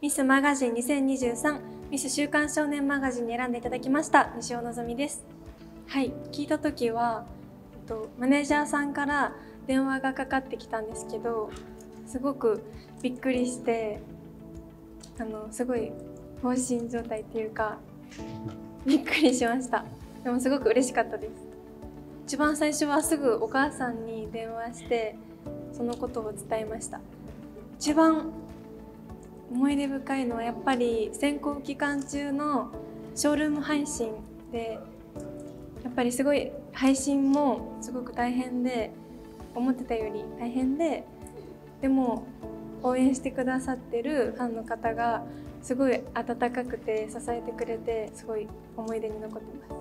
ミスマガジン2023ミス週刊少年マガジンに選んでいただきました西尾のぞみです。はい、聞いた時は、マネージャーさんから電話がかかってきたんですけど、すごくびっくりして、すごい放心状態っていうかびっくりしました。でもすごく嬉しかったです。一番最初はすぐお母さんに電話してそのことを伝えました。一番思い出深いのはやっぱり選考期間中のショールーム配信で、やっぱりすごい配信もすごく大変で、思ってたより大変で、でも応援してくださってるファンの方がすごい温かくて支えてくれて、すごい思い出に残ってます。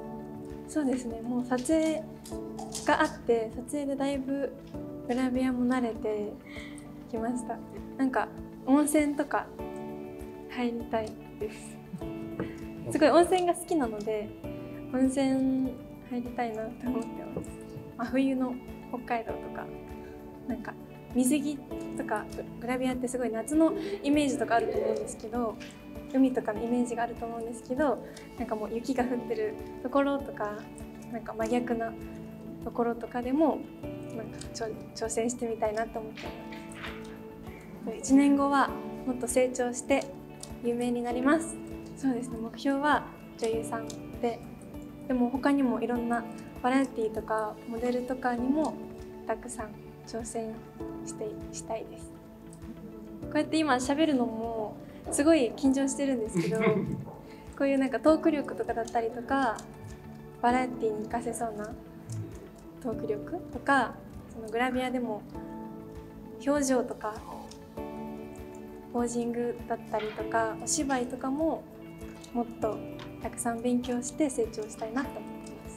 そうですね、もう撮影があって撮影でだいぶグラビアも慣れてきました。なんか温泉とか入りたいです。すごい温泉が好きなので温泉入りたいなって思ってます。真冬の北海道とか、なんか水着とかグラビアってすごい夏のイメージとかあると思うんですけど、海とかのイメージがあると思うんですけど、なんかもう雪が降ってるところとか、なんか真逆なところとかでもなんか挑戦してみたいなと思ってます。1年後はもっと成長して有名になります。そうですね、目標は女優さんでも他にもいろんなバラエティとかモデルとかにもたくさん挑戦したいです。こうやって今喋るのもすごい緊張してるんですけどこういうなんかトーク力とかだったりとか、バラエティに活かせそうなトーク力とか、そのグラビアでも表情とかポージングだったりとかお芝居とかももっとたくさん勉強して成長したいなと思ってます。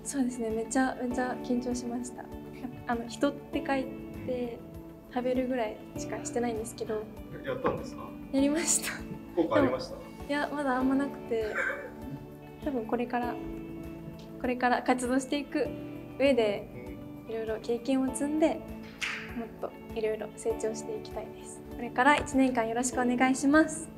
そうですね、めちゃ緊張しました。人って書いて食べるぐらいしかしてないんですけど。 やったんですか？やりました。 効果ありました？ いや、まだあんまなくて、多分これから活動していく上でいろいろ経験を積んで、もっといろいろ成長していきたいです。これから1年間よろしくお願いします。